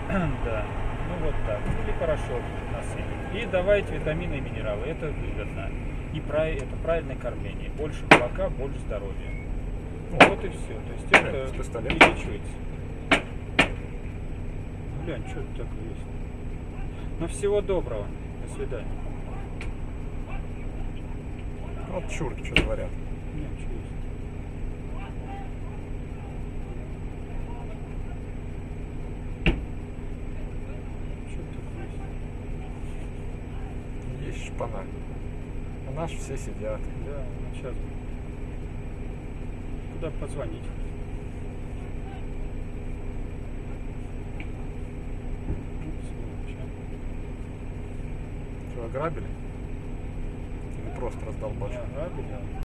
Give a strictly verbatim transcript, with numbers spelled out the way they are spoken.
Да. Ну вот так. Или порошок насыпать. И давайте витамины и минералы. Это выгодно. И прав- это правильное кормление. Больше молока, больше здоровья. Вот и все. То есть это пистолет. увеличивается. Глянь, что это такое есть. Ну всего доброго. До свидания. Вот чурки что говорят. Нет, что есть. Что такое есть? Есть шпана. А наши все сидят. Да, ну сейчас. Куда позвонить? Что, ограбили? Или просто раздолбали? Не ограбили, а